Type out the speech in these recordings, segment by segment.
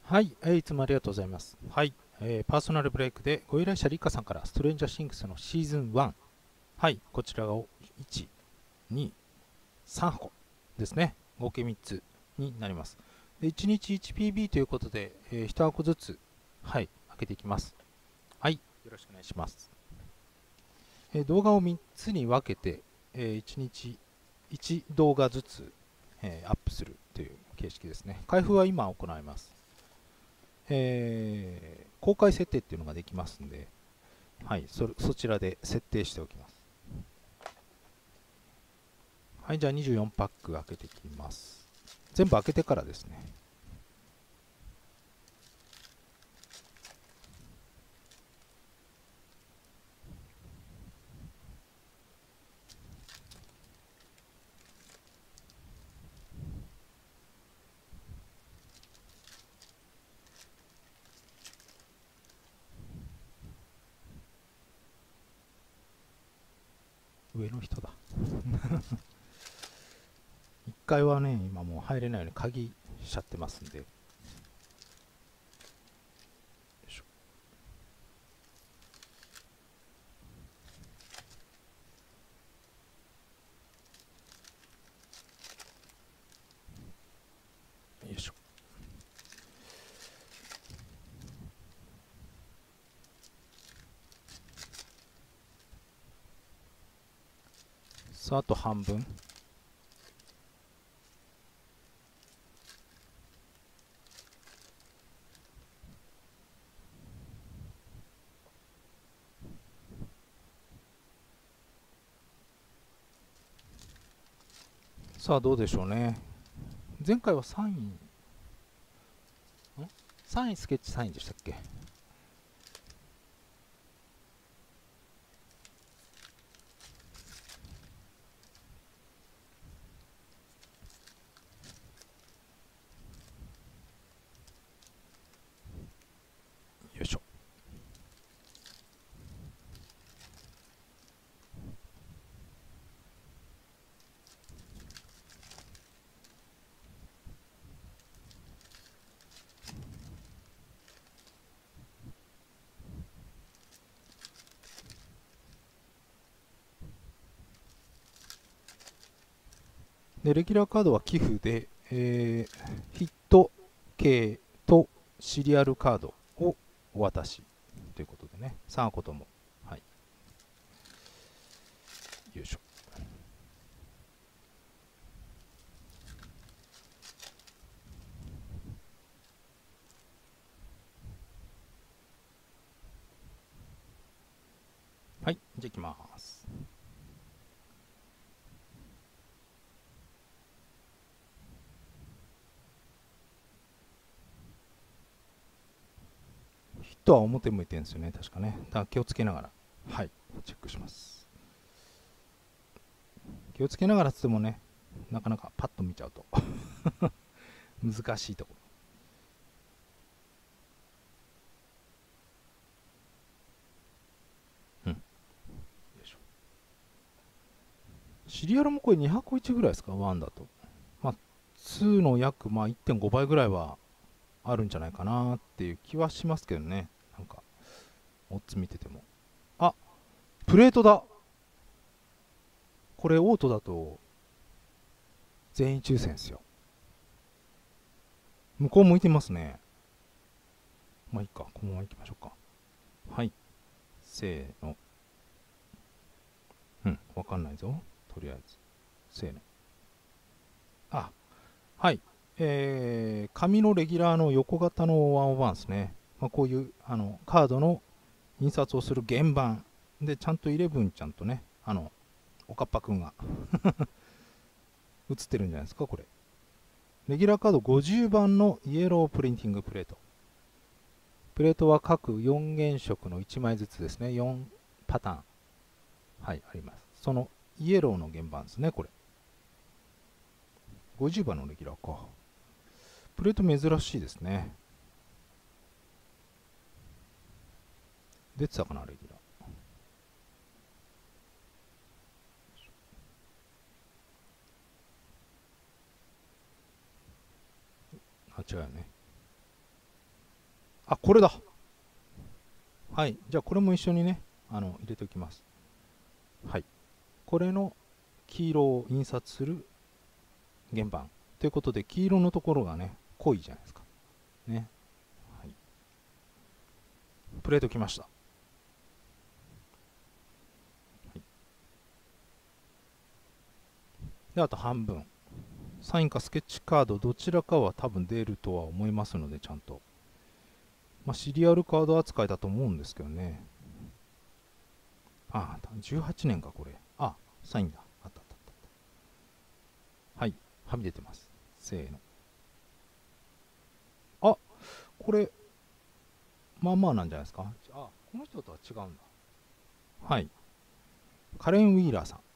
はい、いつもありがとうございます。はい、パーソナルブレイクでご依頼者リカさんからストレンジャーシングスのシーズン1、はい、こちらを1、2、3箱ですね。合計3つになります。で1日 1PB ということで、1箱ずつ、はい、開けていきます。はい、よろしくお願いします。動画を3つに分けて、1日1動画ずつ、アップするという形式ですね。開封は今行います。公開設定っていうのができますんで、はい、そちらで設定しておきます。はい、じゃあ24パック開けていきます。全部開けてからですね。上の人だ。1階はね、今もう入れないように鍵しちゃってますんで。よいしょ。よいしょ。さあ、あと半分。さあ、どうでしょうね。前回は3位、3位スケッチ3位でしたっけ？よいしょ。で、レギュラーカードは寄付で、ヒット系とシリアルカードをお渡しということでね、3箱とも。はい。よいしょ。はい、じゃあいきます。ヒットは表向いてるんですよね、確かね。だから気をつけながら、はい、チェックします。気をつけながらつってもね、なかなかパッと見ちゃうと難しいところ。うん。よいしょ。シリアルもこれ2箱1ぐらいですか、1だと。まあ、2の約、まあ、1.5倍ぐらいはあるんじゃないかなっていう気はしますけどね。なんか、オッズ見てても。あ、プレートだ。これオートだと全員抽選ですよ。向こう向いてますね。まあいいか、このまま行きましょうか。はい。せーの。うん、わかんないぞ。とりあえず。せーの。あ、はい。紙のレギュラーの横型の101ですね。まあ、こういうカードの印刷をする原版で、ちゃんと11ちゃんとね、おかっぱくんが写ってるんじゃないですか、これ。レギュラーカード50番のイエロープリンティングプレート。プレートは各4原色の1枚ずつですね。4パターン。はい、あります。そのイエローの原版ですね、これ。50番のレギュラーか。プレート珍しいですね。出てたかな、レギュラー。あ、違うよね。 あ、これだ。はい。じゃあこれも一緒にね、入れておきます。はい。これの黄色を印刷する原版。ということで、黄色のところがね、濃いじゃないですか。ね。はい。プレートきました。はい、で、あと半分。サインかスケッチカード、どちらかは多分出るとは思いますので、ちゃんと。まあ、シリアルカード扱いだと思うんですけどね。あ、18年か、これ。あ、サインだ。あったあったあった。はい。はみ出てます。せーの。あ、これ、まあまあなんじゃないですか。あ、この人とは違うんだ。はい。カレン・ウィーラーさん。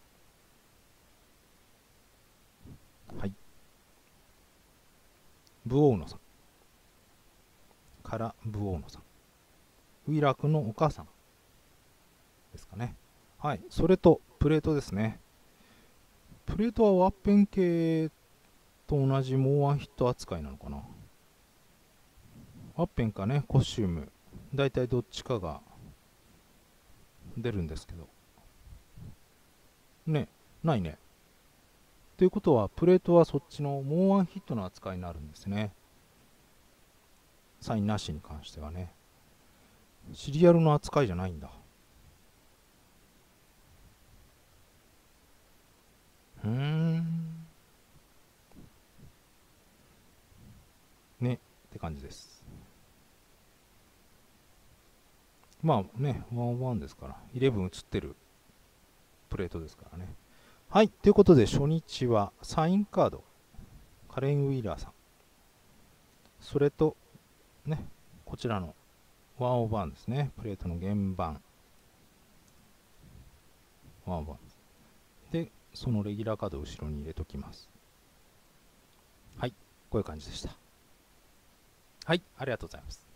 はい。ブオーノさん。カラ・ブオーノさん。ウィーラー君のお母さんですかね。はい。それと、プレートですね。プレートはワッペン系と同じモーワンヒット扱いなのかな。ワッペンかね、コスチューム。だいたいどっちかが出るんですけど。ね、ないね。ということは、プレートはそっちのモーワンヒットの扱いになるんですね。サインなしに関してはね。シリアルの扱いじゃないんだ。ね、って感じです。まあね、11ですから、11映ってるプレートですからね。はい、ということで初日はサインカード、カレン・ウィーラーさん、それとね、こちらの101ですね、プレートの原版、101で、そのレギュラーカードを後ろに入れときます。はい、こういう感じでした。はい、ありがとうございます。